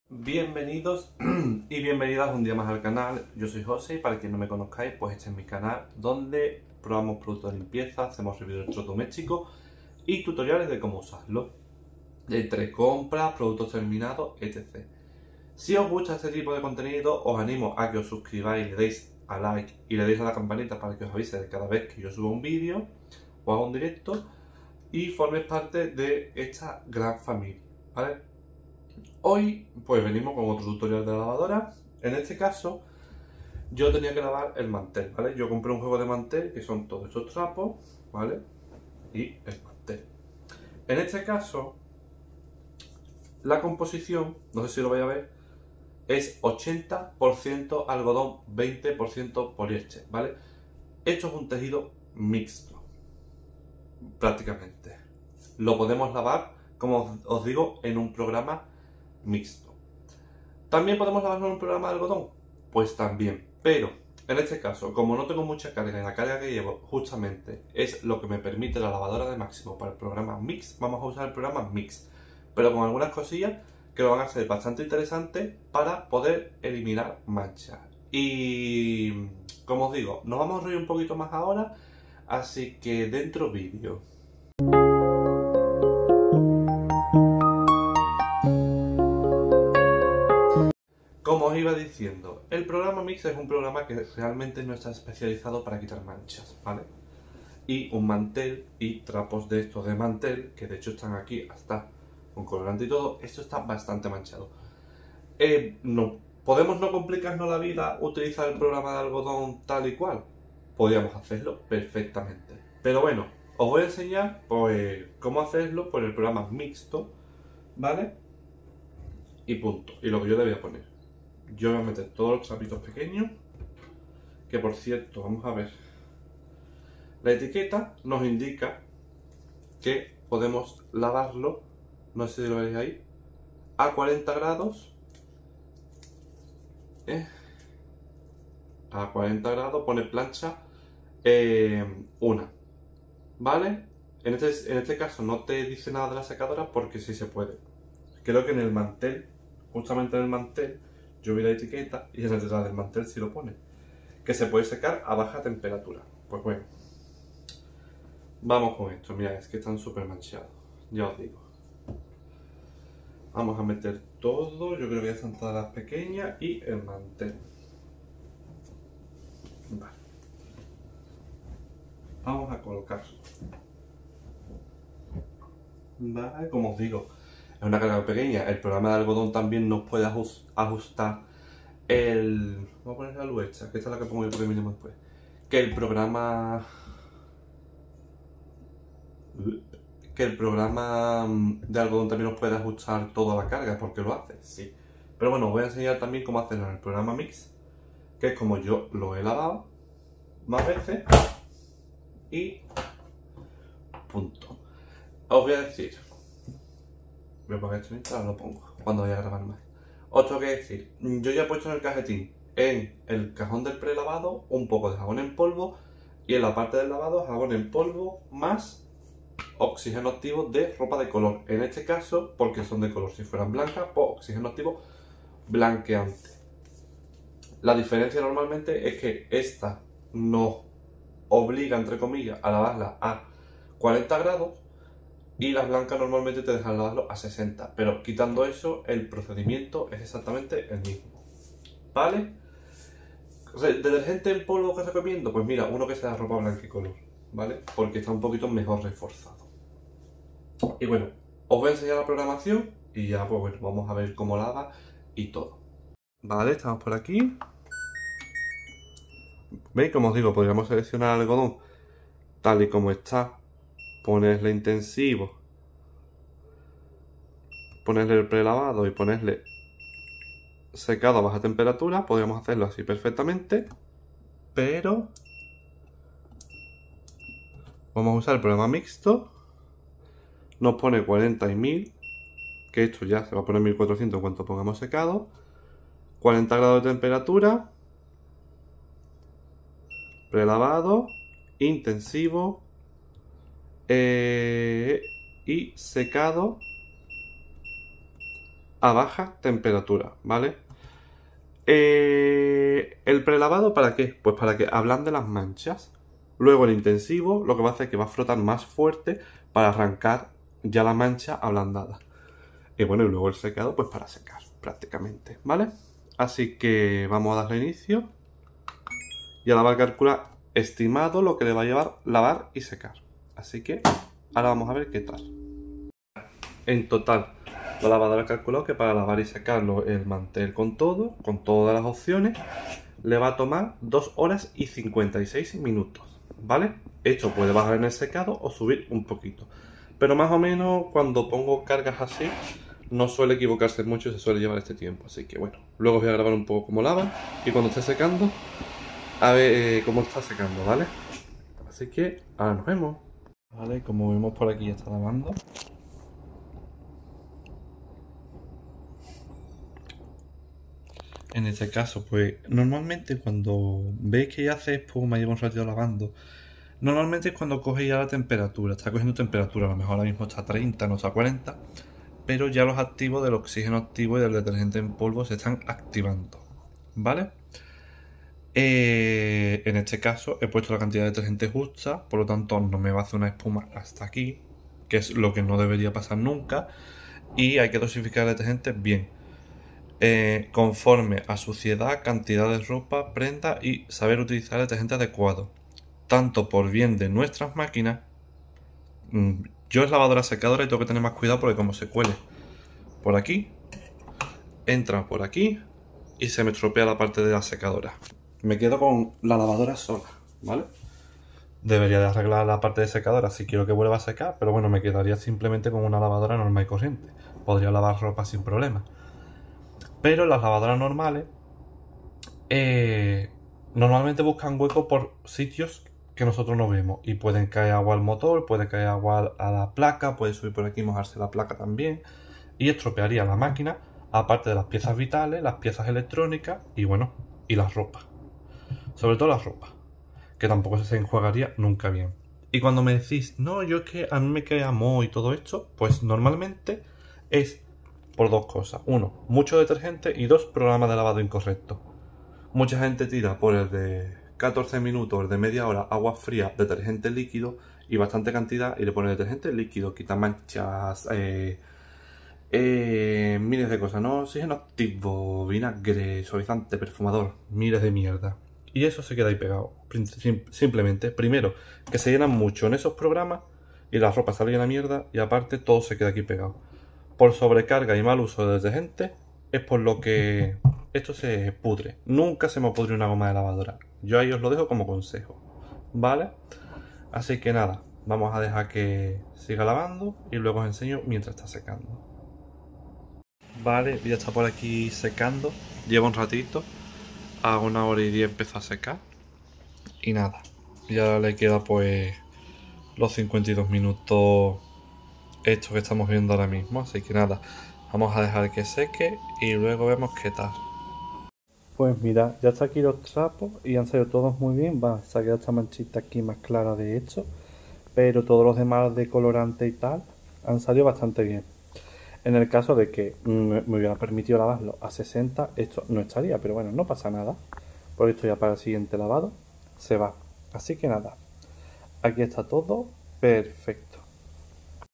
Bienvenidos y bienvenidas un día más al canal. Yo soy José y para quien no me conozcáis, pues este es mi canal donde probamos productos de limpieza, hacemos reviews de electrodomésticos y tutoriales de cómo usarlo, entre compras, productos terminados, etc. Si os gusta este tipo de contenido, os animo a que os suscribáis, le deis a like y le deis a la campanita para que os avise de cada vez que yo subo un vídeo o hago un directo y forméis parte de esta gran familia, ¿vale? Hoy pues venimos con otro tutorial de la lavadora. En este caso yo tenía que lavar el mantel, ¿vale? Yo compré un juego de mantel que son todos estos trapos, ¿vale? Y el mantel. En este caso la composición, no sé si lo vais a ver, es 80% algodón, 20% poliéster, ¿vale? Esto es un tejido mixto, prácticamente. Lo podemos lavar, como os digo, en un programa mixto. ¿También podemos lavarlo en un programa de algodón? Pues también, pero en este caso, como no tengo mucha carga y la carga que llevo justamente es lo que me permite la lavadora de máximo para el programa Mix, vamos a usar el programa Mix, pero con algunas cosillas que lo van a ser bastante interesantes para poder eliminar manchas. Y como os digo, nos vamos a reír un poquito más ahora, así que dentro vídeo. Como os iba diciendo, el programa Mix es un programa que realmente no está especializado para quitar manchas, ¿vale? Y un mantel y trapos de estos de mantel, que de hecho están aquí hasta con colorante y todo, esto está bastante manchado. ¿Podemos no complicarnos la vida utilizar el programa de algodón tal y cual? Podríamos hacerlo perfectamente. Pero bueno, os voy a enseñar pues cómo hacerlo por el programa mixto, ¿vale? Y punto. Y lo que yo le voy a poner. Yo voy a meter todos los trapitos pequeños, que por cierto, vamos a ver, la etiqueta nos indica que podemos lavarlo, no sé si lo veis ahí, a 40 grados, a 40 grados pone plancha 1, ¿vale? En este caso no te dice nada de la secadora porque sí se puede. Creo que en el mantel, justamente en el mantel, yo vi la etiqueta y en el detrás del mantel sí lo pone, que se puede secar a baja temperatura. Pues bueno, vamos con esto. Mira, es que están súper manchados, ya os digo. Vamos a meter todo, yo creo que ya están todas las pequeñas y el mantel. Vale. Vamos a colocarlo. Vale, como os digo, es una carga pequeña. El programa de algodón también nos puede ajustar el... Vamos a poner la luz esta, que esta es la que pongo yo porque mínimo después. Que el programa de algodón también nos puede ajustar toda la carga, porque lo hace, sí. Pero bueno, os voy a enseñar también cómo hacerlo en el programa Mix, que es como yo lo he lavado más veces y punto. Os voy a decir, voy a poner esto mientras lo pongo, cuando vaya a grabar más. Os tengo que decir, yo ya he puesto en el cajetín, en el cajón del prelavado, un poco de jabón en polvo y en la parte del lavado jabón en polvo más oxígeno activo de ropa de color. En este caso, porque son de color, si fueran blancas, pues oxígeno activo blanqueante. La diferencia normalmente es que esta nos obliga, entre comillas, a lavarla a 40 grados y las blancas normalmente te dejan lavarlo a 60, pero quitando eso, el procedimiento es exactamente el mismo, ¿vale? ¿Detergente en polvo que recomiendo? Pues mira, uno que sea de ropa blanca y color, ¿vale? Porque está un poquito mejor reforzado. Y bueno, os voy a enseñar la programación y ya pues bueno, vamos a ver cómo lava y todo. Vale, estamos por aquí. ¿Veis? Como os digo, podríamos seleccionar el algodón tal y como está, ponerle intensivo, ponerle el prelavado y ponerle secado a baja temperatura. Podríamos hacerlo así perfectamente, pero vamos a usar el programa mixto. Nos pone 40 y 1000, que esto ya se va a poner 1400 en cuanto pongamos secado. 40 grados de temperatura, prelavado, intensivo y secado a baja temperatura, ¿vale? ¿El prelavado para qué? Pues para que ablande las manchas. Luego el intensivo lo que va a hacer es que va a frotar más fuerte para arrancar ya la mancha ablandada. Y bueno, y luego el secado pues para secar prácticamente, ¿vale? Así que vamos a darle inicio. Y ahora va a calcular estimado lo que le va a llevar lavar y secar. Así que ahora vamos a ver qué tal. En total, la lavadora ha calculado que para lavar y secarlo el mantel con todas las opciones, le va a tomar 2 horas y 56 minutos, ¿vale? Esto puede bajar en el secado o subir un poquito. Pero más o menos cuando pongo cargas así, no suele equivocarse mucho y se suele llevar este tiempo. Así que bueno, luego os voy a grabar un poco cómo lava y cuando esté secando, a ver cómo está secando, ¿vale? Así que ahora nos vemos. Vale, como vemos por aquí ya está lavando. En este caso, pues normalmente cuando veis que ya hace espuma, lleva un ratito lavando, normalmente es cuando coge ya la temperatura, está cogiendo temperatura, a lo mejor ahora mismo está a 30, no está a 40, pero ya los activos del oxígeno activo y del detergente en polvo se están activando, ¿vale? En este caso he puesto la cantidad de detergente justa, por lo tanto no me va a hacer una espuma hasta aquí, que es lo que no debería pasar nunca, y hay que dosificar el detergente bien. Conforme a suciedad, cantidad de ropa, prenda y saber utilizar el detergente adecuado, tanto por bien de nuestras máquinas. Yo es lavadora secadora y tengo que tener más cuidado porque como se cuele por aquí, entra por aquí y se me estropea la parte de la secadora. Me quedo con la lavadora sola, ¿vale? Debería de arreglar la parte de secadora si quiero que vuelva a secar, pero bueno, me quedaría simplemente con una lavadora normal y corriente. Podría lavar ropa sin problema. Pero las lavadoras normales normalmente buscan hueco por sitios que nosotros no vemos. Y pueden caer agua al motor, puede caer agua a la placa, puede subir por aquí y mojarse la placa también. Y estropearía la máquina, aparte de las piezas vitales, las piezas electrónicas y bueno, y las ropas. Sobre todo las ropas, que tampoco se enjuagaría nunca bien. Y cuando me decís, no, yo es que a mí me cae moho y todo esto, pues normalmente es por dos cosas. Uno, mucho detergente y dos, programas de lavado incorrecto. Mucha gente tira por el de 14 minutos, el de media hora, agua fría, detergente líquido y bastante cantidad y le pone detergente líquido, quita manchas, miles de cosas, ¿no? Oxígeno activo, vinagre, suavizante, perfumador, miles de mierda. Y eso se queda ahí pegado. Simplemente, primero, que se llenan mucho en esos programas y la ropa sale llena de mierda y aparte todo se queda aquí pegado. Por sobrecarga y mal uso de detergente es por lo que esto se pudre. Nunca se me pudre una goma de lavadora. Yo ahí os lo dejo como consejo, ¿vale? Así que nada, vamos a dejar que siga lavando y luego os enseño mientras está secando. Vale, ya está por aquí secando. Lleva un ratito. A 1 hora y 10 empezó a secar. Y nada, ya le queda pues los 52 minutos esto que estamos viendo ahora mismo. Así que nada, vamos a dejar que seque y luego vemos qué tal. Pues mira, ya está aquí los trapos y han salido todos muy bien. Va, se ha quedado esta manchita aquí más clara de hecho, pero todos los demás de colorante y tal han salido bastante bien. En el caso de que me hubiera permitido lavarlo a 60, esto no estaría, pero bueno, no pasa nada, porque esto ya para el siguiente lavado se va. Así que nada, aquí está todo perfecto.